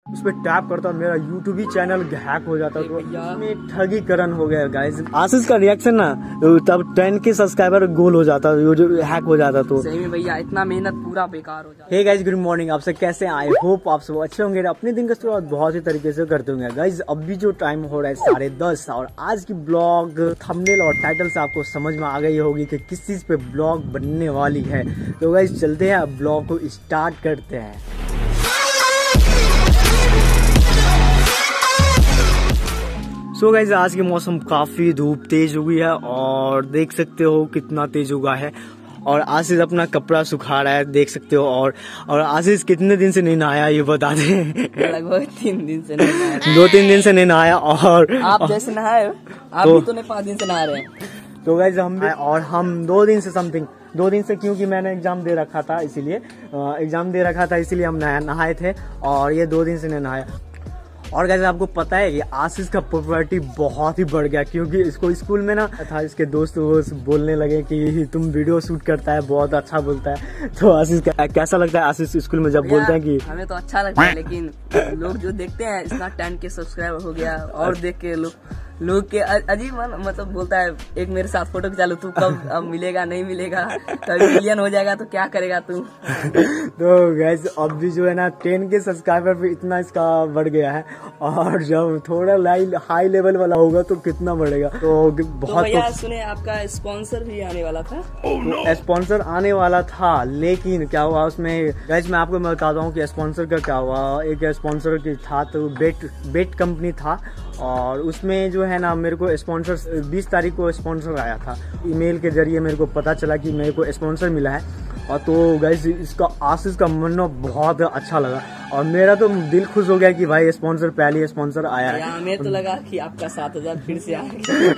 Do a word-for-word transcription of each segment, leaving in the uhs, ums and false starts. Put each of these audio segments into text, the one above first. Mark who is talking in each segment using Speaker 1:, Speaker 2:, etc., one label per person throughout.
Speaker 1: उस पर टैप करता और मेरा यूट्यूब ही चैनल हैक हो जाता, तो इसमें ठगीकरण हो गया गाइस। आशीष का रिएक्शन ना तब टेन के सब्सक्राइबर गोल हो जाता, जो हैक हो जाता। तो
Speaker 2: सही में भैया इतना मेहनत पूरा बेकार हो जाता।
Speaker 1: Hey guys, good morning. आप सब कैसे हैं? आई होप आप सब अच्छे होंगे, अपने दिन का शुरुआत बहुत ही तरीके से करते होंगे गाइस। अभी जो टाइम हो रहा है साढ़े दस, और आज की ब्लॉग थंबनेल और टाइटल से आपको समझ में आ गई होगी कि किस चीज पे ब्लॉग बनने वाली है। तो गाइस चलते हैं, अब ब्लॉग को स्टार्ट करते हैं। सो so गाइस, आज के मौसम काफी धूप तेज हो गई है और देख सकते हो कितना तेज हुआ है। और आशीष अपना कपड़ा सुखा रहा है, देख सकते हो। और और आशीष कितने दिन से नहीं नहाया ये बता दे।
Speaker 2: लगभग तीन दिन से नहीं नहाया।
Speaker 1: दो तीन दिन से नहीं नहाया। और
Speaker 2: आप जैसे नहाए हो, आप तो, भी तो नहीं पाँच दिन से नहा रहे हैं।
Speaker 1: तो गाइस हम भी, और हम दो दिन से समथिंग दो दिन से क्योंकि मैंने एग्जाम दे रखा था, इसीलिए एग्जाम दे रखा था इसीलिए हम नहाए थे। और ये दो दिन से नहीं नहाया। और गाइस आपको पता है कि आशीष का पॉपुलैरिटी बहुत ही बढ़ गया, क्योंकि इसको स्कूल में ना था, इसके दोस्त वो बोलने लगे कि तुम वीडियो शूट करता है, बहुत अच्छा बोलता है। तो आशीष का कैसा लगता है? आशीष स्कूल में जब बोलते हैं कि
Speaker 2: हमें तो अच्छा लगता है, लेकिन लोग जो देखते हैं इसका टेन के सब्सक्राइबर हो गया और देख के लोग लोग के अजीब मन मतलब बोलता है, एक मेरे साथ फोटो खिंचा लो, तू कब अब मिलेगा नहीं मिलेगा, कभी मिलियन हो जाएगा तो क्या करेगा तू।
Speaker 1: तो गैस अब भी जो है ना टेन के सब्सक्राइबर पे इतना इसका बढ़ गया है, और जब थोड़ा हाई लेवल वाला होगा तो कितना बढ़ेगा। तो बहुत
Speaker 2: तो भैया सुने आपका स्पॉन्सर भी आने वाला था।
Speaker 1: तो स्पॉन्सर आने वाला था, लेकिन क्या हुआ उसमें गैस, मैं आपको मैं बताता हूँ कि स्पॉन्सर का क्या हुआ। एक स्पॉन्सर की था तो बेट बेट कंपनी था, और उसमें जो है ना मेरे को स्पॉन्सर बीस तारीख को स्पॉन्सर आया था। ईमेल के जरिए मेरे को पता चला कि मेरे को स्पॉन्सर मिला है। और तो गाइस इसका आशीष का मन बहुत अच्छा लगा, और मेरा तो दिल खुश हो गया कि भाई स्पॉन्सर पहले स्पॉन्सर आया है।
Speaker 2: हमें तो लगा कि आपका सात हजार फिर से आ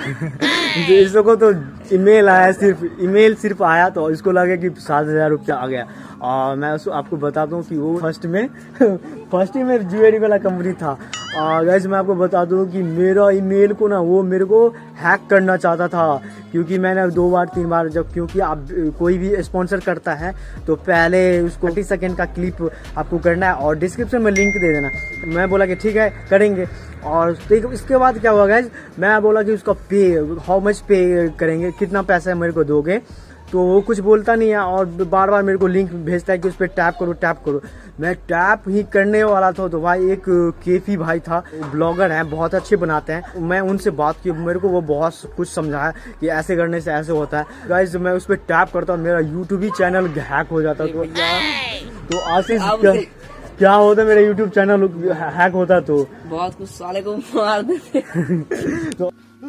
Speaker 2: गया।
Speaker 1: इसको तो ईमेल आया, सिर्फ ईमेल सिर्फ आया तो इसको लगा कि सात हजार रुपया आ गया। और मैं उसको आपको बताता हूँ कि वो फर्स्ट में फर्स्ट ही मेरी ज्वेलरी वाला कंपनी था। और गाइस मैं आपको बता दूं कि मेरा ईमेल को ना वो मेरे को हैक करना चाहता था, क्योंकि मैंने दो बार तीन बार जब, क्योंकि आप कोई भी स्पॉन्सर करता है तो पहले उसको तीस सेकेंड का क्लिप आपको करना है और डिस्क्रिप्शन में लिंक दे देना। मैं बोला कि ठीक है करेंगे। और इसके बाद क्या हुआ गाइस, मैं बोला कि उसका पे हाउ मच पे करेंगे, कितना पैसा मेरे को दोगे। तो वो कुछ बोलता नहीं है और बार बार मेरे को लिंक भेजता है कि उस पर टैप करो टैप करो। मैं टैप ही करने वाला था तो भाई एक केफी भाई था, ब्लॉगर हैं, बहुत अच्छे बनाते हैं। मैं उनसे बात की, मेरे को वो बहुत कुछ समझाया कि ऐसे करने से ऐसे होता है। गाइस मैं उस पर टैप करता और मेरा यूट्यूब ही चैनल हैक हो जाता। तो, तो आशीष क्या, क्या होता मेरा यूट्यूब चैनल हैक होता तो
Speaker 2: बहुत कुछ साले को मार देते।
Speaker 1: तो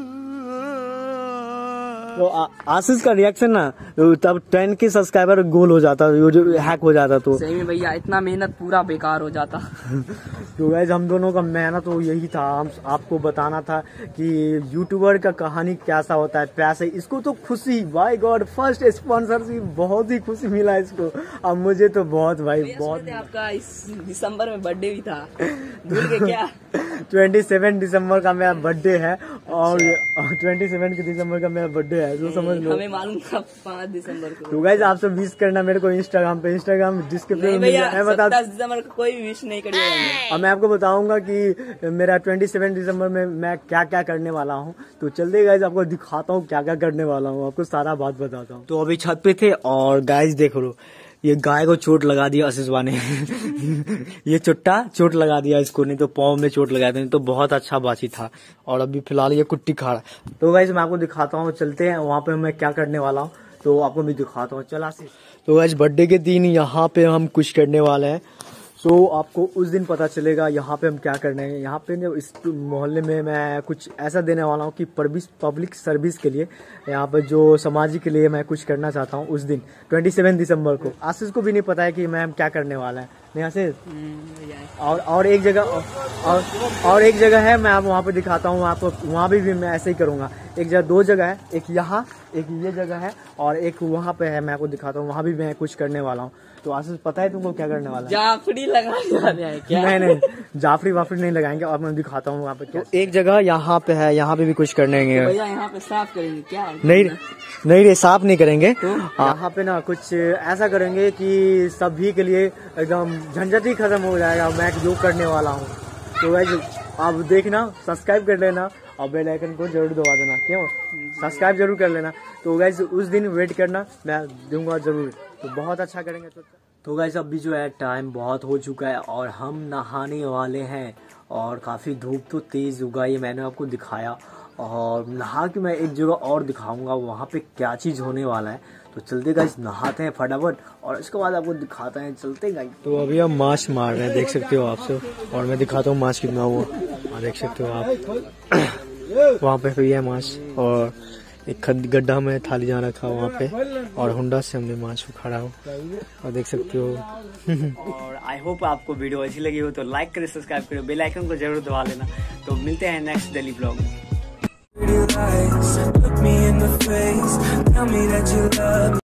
Speaker 1: तो आशीष का रिएक्शन ना तब टेन के सब्सक्राइबर गोल हो जाता, जो हैक हो जाता। तो
Speaker 2: सही में भैया इतना मेहनत पूरा बेकार हो जाता।
Speaker 1: तो गाइस हम दोनों का मेहनत तो यही था, हम आपको बताना था कि यूट्यूबर का कहानी कैसा होता है। पैसे इसको तो खुशी, बाय गॉड फर्स्ट स्पॉन्सरशिप, बहुत ही खुशी मिला इसको। अब मुझे तो बहुत भाई बहुत।
Speaker 2: आपका इस दिसंबर में बर्थडे भी था, भूल गए क्या?
Speaker 1: सत्ताईस दिसंबर का मेरा बर्थडे है, और सत्ताईस दिसंबर का मेरा बर्थडे है, जो समझ लो।
Speaker 2: हमें मालूम था पाँच दिसंबर को।
Speaker 1: तो गाइस आप सब विश करना मेरे को इंस्टाग्राम पे, इंस्टाग्राम डिस्क्रिप्शन में मैं बता
Speaker 2: दस दिसंबर को कोई भी विश नहीं करिएगा।
Speaker 1: और मैं आपको बताऊंगा कि मेरा सत्ताईस दिसंबर में मैं क्या क्या करने वाला हूँ। तो चलते गाइस आपको दिखाता हूँ क्या क्या करने वाला हूँ, आपको सारा बात बताता हूँ। तो अभी छत पे थे और गाइस देख लो, ये गाय को चोट लगा दिया आशीषवा ने। ये चुट्टा चोट लगा दिया इसको, नहीं तो पाँव में चोट लगा दिया, तो बहुत अच्छा बाछी था। और अभी फिलहाल ये कुट्टी खा रहा है। तो गाइस मैं आपको दिखाता हूँ, चलते हैं वहाँ पे मैं क्या करने वाला हूँ, तो आपको भी दिखाता हूँ। चल आशीष। तो गाइस बर्थडे के दिन यहाँ पे हम कुछ करने वाले हैं, तो आपको उस दिन पता चलेगा यहाँ पे हम क्या करने हैं। यहाँ पे इस मोहल्ले में मैं कुछ ऐसा देने वाला हूँ कि पब्लिक सर्विस के लिए, यहाँ पर जो समाज के लिए मैं कुछ करना चाहता हूँ उस दिन सत्ताईस दिसंबर को। आशीष को भी नहीं पता है कि मैं हम क्या करने वाला है, नहीं आशीष। और और एक जगह और और एक जगह है, मैं आप वहाँ पे दिखाता हूँ आपको, वहाँ भी, भी मैं ऐसे ही करूँगा। एक जगह, दो जगह है, एक यहाँ, एक ये जगह है और एक वहाँ पे है। मैं आपको दिखाता हूँ, वहाँ भी मैं कुछ करने वाला हूँ। तो आशीष पता है तुमको क्या करने वाला है?
Speaker 2: जाफरी लगाने हैं क्या?
Speaker 1: नहीं नहीं, जाफरी वाफरी नहीं लगाएंगे और मैं दिखाता हूँ वहाँ पे। तो एक जगह यहाँ पे है, यहाँ पे भी कुछ करने
Speaker 2: तो भैया यहाँ पे साफ करेंगे क्या?
Speaker 1: नहीं नहीं रे, साफ नहीं करेंगे। यहाँ पे ना कुछ ऐसा करेंगे कि सभी के लिए एकदम झंझट ही खत्म हो जाएगा मैं जो करने वाला हूँ। तो वैसे आप देखना, सब्सक्राइब कर लेना और बेल आइकन को जरूर दबा देना। क्यों? सब्सक्राइब जरूर कर लेना। तो गाइस उस दिन वेट करना, मैं दूंगा जरूर। तो बहुत अच्छा करेंगे। तो तो गाइस अभी जो है टाइम बहुत हो चुका है और हम नहाने वाले हैं और काफ़ी धूप तो तेज़ उगा, ये मैंने आपको दिखाया। और नहा के मैं एक जगह और दिखाऊंगा वहाँ पे क्या चीज़ होने वाला है। तो चलते गाइस नहाते हैं फटाफट और इसके बाद आपको दिखाते हैं। चलते गाइस। तो अभी हम माछ मार रहे हैं, देख सकते हो आप सब। और मैं दिखाता हूँ माछ कितना हुआ, देख सकते हो आप। वहाँ पे भी है माछ और एक गड्ढा में थाली जहाँ रखा वहाँ पे और हुंडा से हमने माछ उखाड़ा हो और देख सकते हो। और आई होप आपको वीडियो अच्छी लगी हो तो लाइक करें, सब्सक्राइब करें, बेल आइकन को जरूर दबा लेना। तो मिलते हैं नेक्स्ट डेली ब्लॉग में।